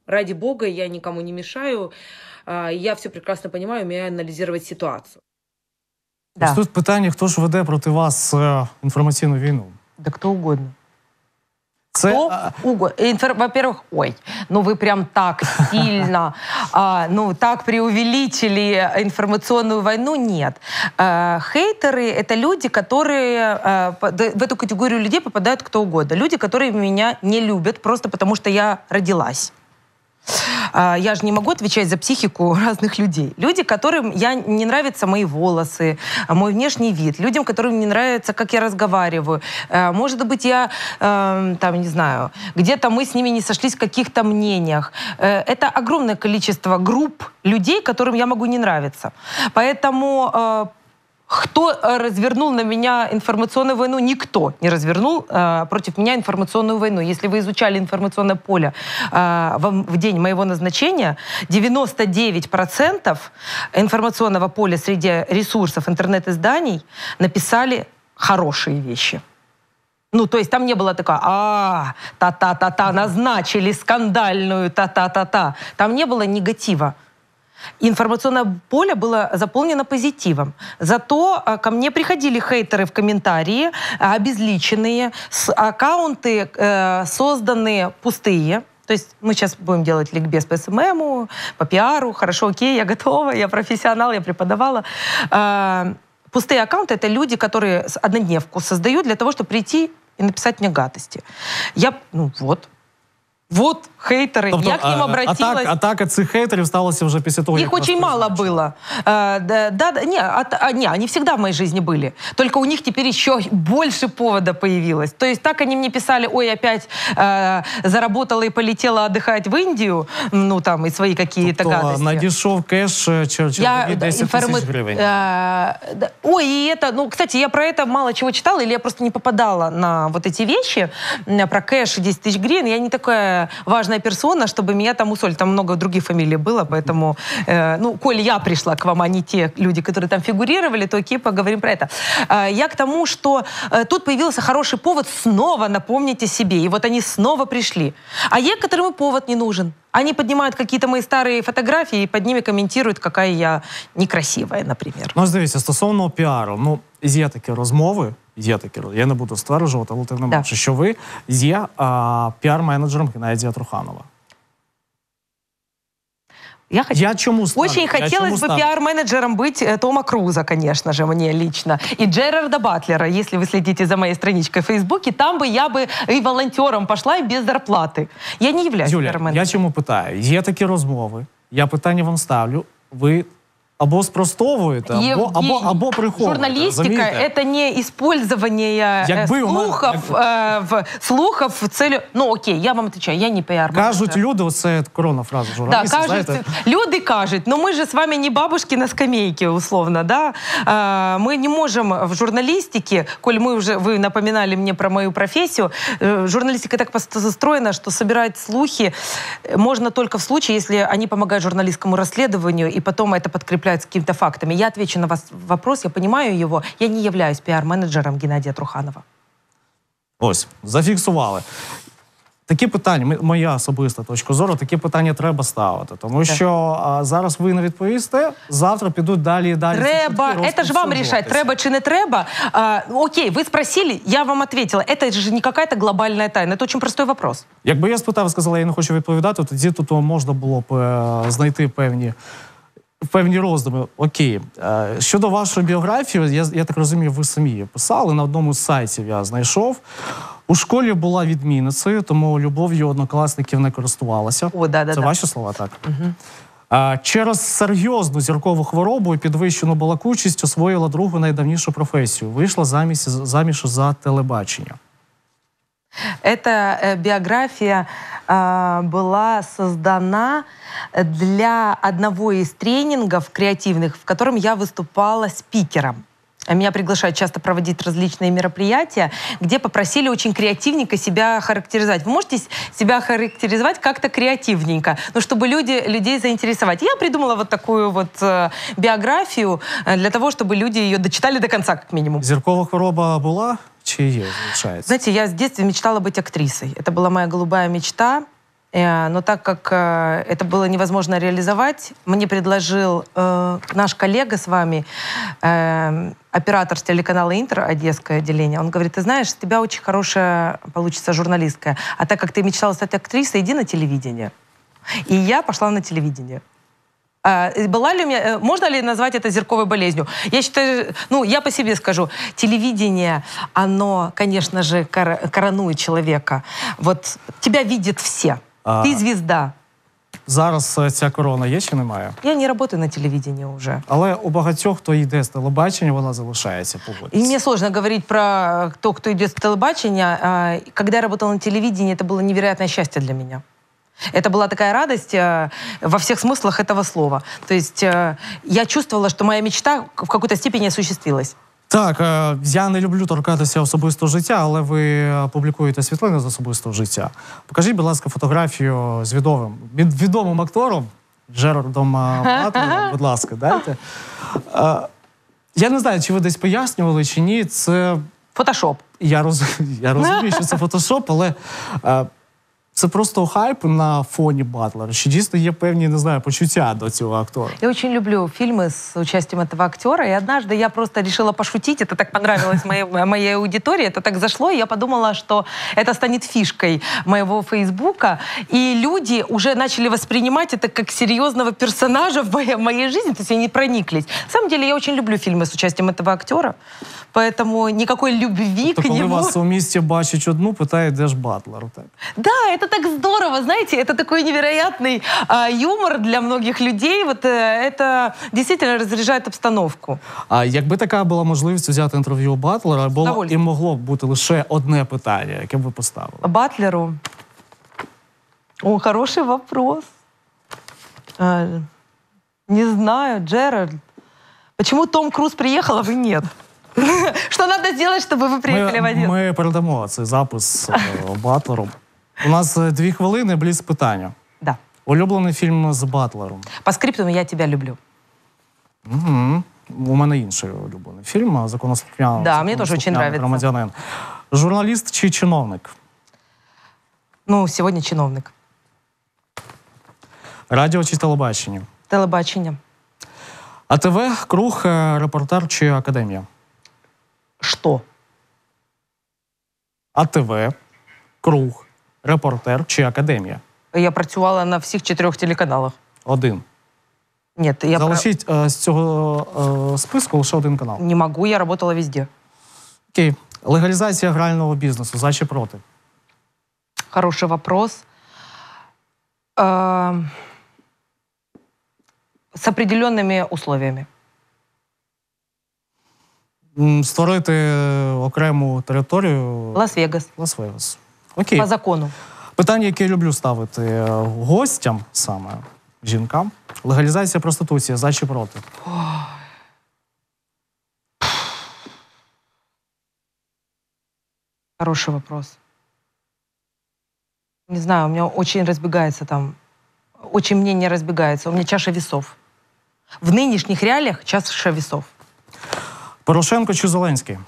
[SPEAKER 2] Ради бога, я никому не мешаю. Я все прекрасно понимаю, умею анализировать ситуацию.
[SPEAKER 1] Да. Тут питання, хто ж веде проти вас інформаційну війну?
[SPEAKER 2] Да кто угодно. Кто угодно. Во-первых, ну вы прям так сильно, так преувеличили информационную войну. Нет. Хейтеры — это люди, которые... В эту категорию людей попадают кто угодно. Люди, которые меня не любят просто потому, что я родилась. Я же не могу отвечать за психику разных людей. Люди, которым не нравятся мои волосы, мой внешний вид. Людям, которым не нравится, как я разговариваю. Может быть, я, там, не знаю, где-то мы с ними не сошлись в каких-то мнениях. Это огромное количество групп людей, которым я могу не нравиться. Поэтому... Кто развернул на меня информационную войну? Никто не развернул против меня информационную войну. Если вы изучали информационное поле в день моего назначения, 99% информационного поля среди ресурсов интернет-изданий написали хорошие вещи. Ну, то есть там не было такого, та-та-та-та, назначили скандальную, та-та-та-та. Там не было негатива. Информационное поле было заполнено позитивом. Зато ко мне приходили хейтеры в комментарии, обезличенные, аккаунты созданы пустые. То есть мы сейчас будем делать ликбез по СММу, по пиару. Хорошо, окей, я готова, я профессионал, я преподавала. Пустые аккаунты — это люди, которые однодневку создают для того, чтобы прийти и написать мне гадости. Вот хейтеры,
[SPEAKER 1] тобто,
[SPEAKER 2] я к ним обратилась.
[SPEAKER 1] Атака цих хейтерів сталася вже після того,
[SPEAKER 2] их очень мало было. Они всегда в моей жизни были. Только у них теперь еще больше повода появилось. То есть так они мне писали, ой, опять заработала и полетела отдыхать в Индию, ну там, и свои какие-то гадости.
[SPEAKER 1] Надійшов кеш через 10 тисяч гривень.
[SPEAKER 2] Ой, и это, ну, кстати, я про это мало чего читала, или я просто не попадала на вот эти вещи, про кэш и 10 тысяч гривен. Я не такая важная персона, чтобы меня там усолить. Там много других фамилий было, поэтому, коль я пришла к вам, а не те люди, которые там фигурировали, то окей, поговорим про это. Я к тому, что тут появился хороший повод снова напомнить о себе. И вот они снова пришли. А некоторым повод не нужен. Они поднимают какие-то мои старые фотографии и под ними комментируют, какая я некрасивая, например.
[SPEAKER 1] Ну, дивіться, стосовно піару, є такі розмови, я не буду стверджувати, але тим не менше, що ви є піар-менеджером Геннадія Труханова.
[SPEAKER 2] Очень хотелось бы пиар-менеджером быть Тома Круза, конечно же, мне лично. И Джерарда Батлера, если вы следите за моей страничкой в Фейсбуке, там бы я бы и волонтером пошла, и без зарплаты. Я не являюсь пиар-менеджером.
[SPEAKER 1] Я чому питаю? Є такі розмови, я питання вам ставлю, ви або спростовуєте, або приходите.
[SPEAKER 2] Журналистика — это не использование слухов в целью... Ну, окей, я вам отвечаю, я не пиар-менеджер.
[SPEAKER 1] Кажуть люди, це коронна фраза журналістів, знаєте.
[SPEAKER 2] Люди кажут, но мы же с вами не бабушки на скамейке, условно, да? Мы не можем в журналистике, коль вы напоминали мне про мою профессию, журналистика так построена, что собирать слухи можно только в случае, если они помогают журналистскому расследованию, и потом это подкрепляют с какими-то фактами. Я отвечу на вас вопрос, я понимаю его. Я не являюсь пиар-менеджером Геннадия Труханова.
[SPEAKER 1] Ось, зафіксували. Такі питання, моя особиста точка зору, такі питання треба ставити. Тому що зараз ви не відповісте, завтра підуть далі і далі.
[SPEAKER 2] Треба, это же вам решать, треба чи не треба. Окей, вы спросили, я вам ответила. Это же не какая-то глобальная тайна, это очень простой вопрос.
[SPEAKER 1] Якби я спитав і сказала, я не хочу відповідати, тоді тут можна було б знайти певні роздуми. Окей. Щодо вашої біографії, я так розумію, ви самі її писали, на одному з сайтів я знайшов. У школі була відмінницею, тому любов'ю однокласників не користувалася. Це ваші слова, так? Через серйозну зіркову хворобу і підвищену балакучість освоїла другу найдавнішу професію. Вийшла заміж за телебачення.
[SPEAKER 2] Эта биография была создана для одного из тренингов креативных, в котором я выступала спикером. Меня приглашают часто проводить различные мероприятия, где попросили очень креативненько себя характеризовать. Вы можете себя характеризовать как-то креативненько, но чтобы людей заинтересовать. Я придумала вот такую вот биографию для того, чтобы люди ее дочитали до конца, как минимум.
[SPEAKER 1] Зіркова хвороба була? Чи є,
[SPEAKER 2] Знаете, я с детства мечтала быть актрисой. Это была моя голубая мечта. Но так как это было невозможно реализовать, мне предложил наш коллега с вами, оператор с телеканала «Интер», одесское отделение. Он говорит, ты знаешь, с тебя очень хорошая получится журналистка. А так как ты мечтала стать актрисой, иди на телевидение. И я пошла на телевидение. Была ли у меня, можно ли назвать это зерковой болезнью? Я считаю, ну, я по себе скажу, телевидение, оно, конечно же, коронует человека. Вот тебя видят все. Ти звізда.
[SPEAKER 1] Зараз ця корона є чи немає?
[SPEAKER 2] Я не работаю на телевидении уже.
[SPEAKER 1] Але у багатьох, хто йде з телебачення, вона залишається,
[SPEAKER 2] И
[SPEAKER 1] погодиться.
[SPEAKER 2] мне сложно говорить про то, кто идет с телебачения. Когда я работала на телевидении, это было невероятное счастье для меня. Это была такая радость во всех смыслах этого слова. То есть я чувствовала, что моя мечта в какой-то степени осуществилась.
[SPEAKER 1] Так, я не люблю торкатися особистого життя, але ви публікуєте світлини з особистого життя. Покажіть, будь ласка, фотографію з відомим актором Джерардом Батлером, будь ласка, дайте. Я не знаю, чи ви десь пояснювали, чи ні. Це...
[SPEAKER 2] Фотошоп.
[SPEAKER 1] Я розумію, що це фотошоп, але це просто хайп на фоні Батлера. Чи дійсно є певні, не знаю, почуття до цього актора?
[SPEAKER 2] Я очень люблю фильмы с участием этого актера, и однажды я просто решила пошутить, это так понравилось моей аудитории, это так зашло, и я подумала, что это станет фишкой моего Фейсбука, и люди уже начали воспринимать это как серьезного персонажа в моей жизни, то есть они прониклись. На самом деле, я очень люблю фильмы с участием этого актера, поэтому никакой любви к
[SPEAKER 1] Коли
[SPEAKER 2] нему...
[SPEAKER 1] вас у місті бачать одну, питають, де ж Батлер, так?
[SPEAKER 2] Да, это так здорово, знаете, это такой невероятный юмор для многих людей. Вот это действительно разряжает обстановку.
[SPEAKER 1] А якби така була можливість взяти інтерв'ю у Батлера, і могло б бути лише одне питання, яке б ви поставили?
[SPEAKER 2] Батлеру? О, хороший вопрос. Не знаю, Джеральд. Почему Том Круз приехал, а вы нет? Что надо сделать, чтобы вы приехали в Одессу?
[SPEAKER 1] Ми передамо цей запис Батлеру. У нас 2 хвилини, бліц питання.
[SPEAKER 2] Да.
[SPEAKER 1] Улюблений фільм з Батлером.
[SPEAKER 2] По скрипту «Я тебя люблю».
[SPEAKER 1] Угу. У мене інший улюблений фільм «Законослухняний».
[SPEAKER 2] Да, мені теж дуже подобається.
[SPEAKER 1] Громадянин. Журналіст чи чиновник?
[SPEAKER 2] Ну, сьогодні чиновник.
[SPEAKER 1] Радіо чи телебачення?
[SPEAKER 2] Телебачення.
[SPEAKER 1] АТВ, Круг, Репортер чи Академія?
[SPEAKER 2] Що?
[SPEAKER 1] АТВ, Круг, Репортер чи Академія?
[SPEAKER 2] Я працювала на всіх 4 телеканалах.
[SPEAKER 1] Один.
[SPEAKER 2] Нет, я
[SPEAKER 1] Залишіть з цього списку лише один канал.
[SPEAKER 2] не могу, я работала везде.
[SPEAKER 1] Окей. Легалізація грального бізнесу. За чи проти?
[SPEAKER 2] Хороший вопрос. С определенными условиями.
[SPEAKER 1] Створити окрему територію.
[SPEAKER 2] Лас-Вегас.
[SPEAKER 1] Лас-Вегас. Окей.
[SPEAKER 2] По закону.
[SPEAKER 1] Питання, яке я люблю ставити гостям, саме жінкам. Легалізація проституції. За чи проти?
[SPEAKER 2] Хороший вопрос. Не знаю, у меня очень разбегается там, очень мнение разбегается. У меня чаша весов. В нынешних реалиях чаша весов.
[SPEAKER 1] Порошенко чи Зеленський?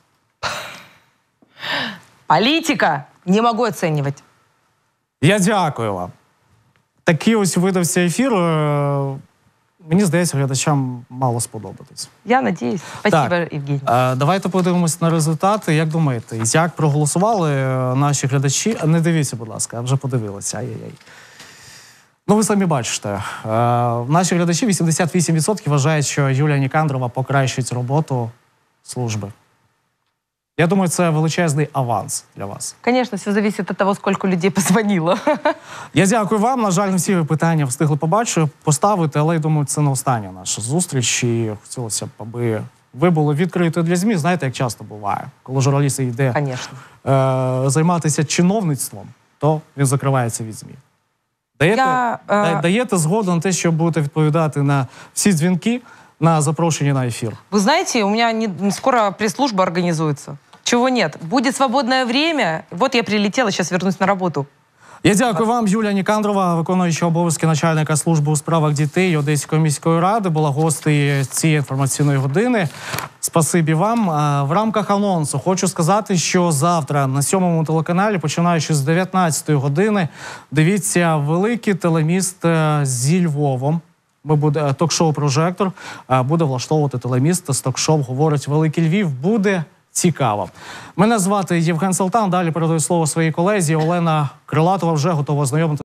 [SPEAKER 2] Политика не могу оценивать.
[SPEAKER 1] Я дякую вам. Такий ось видався ефір. Мені здається, глядачам мало сподобатись.
[SPEAKER 2] Я надеюсь. Спасибо,
[SPEAKER 1] Так.
[SPEAKER 2] Евгений.
[SPEAKER 1] Давайте подивимось на результати. Як думаєте, як проголосували наші глядачі? Не дивіться, будь ласка, вже подивилися. Ай-яй-яй. Ну, ви самі бачите. Наші глядачі 88% вважають, що Юлія Нікандрова покращить роботу служби. Я думаю, це величезний аванс для вас.
[SPEAKER 2] Конечно, все зависит от того, сколько людей позвонило.
[SPEAKER 1] Я дякую вам. На жаль, не всі ви питання встигли поставити, але я думаю, це не остання наша зустріч. І хотілося б, аби ви були відкриті для ЗМІ. Знаєте, як часто буває, коли журналіст йде
[SPEAKER 2] Конечно.
[SPEAKER 1] займатися чиновництвом, то він закривається від ЗМІ. Даєте згоду на те, що будете відповідати на всі дзвінки, на запрошення на ефір?
[SPEAKER 2] Вы знаете, у меня скоро пресс-служба организуется. Чего нет? Будет свободное время. Вот я прилетела, сейчас вернусь на работу.
[SPEAKER 1] Я дякую вам, Юлія Нікандрова, виконуюча обов'язки начальника служби у справах дітей Одеської міської ради, була гостею цієї інформаційної години. Спасибі вам. В рамках анонсу хочу сказати, що завтра на 7-му телеканалі, починаючи з 19-ї години, дивіться великий телеміст зі Львовом. Ток-шоу «Прожектор» буде влаштовувати телеміст з ток-шоу «Говорить Великий Львів». Буде цікаво. Мене звати Євген Салтан. Далі передаю слово своїй колезі. Олена Крилатова вже готова знайомити.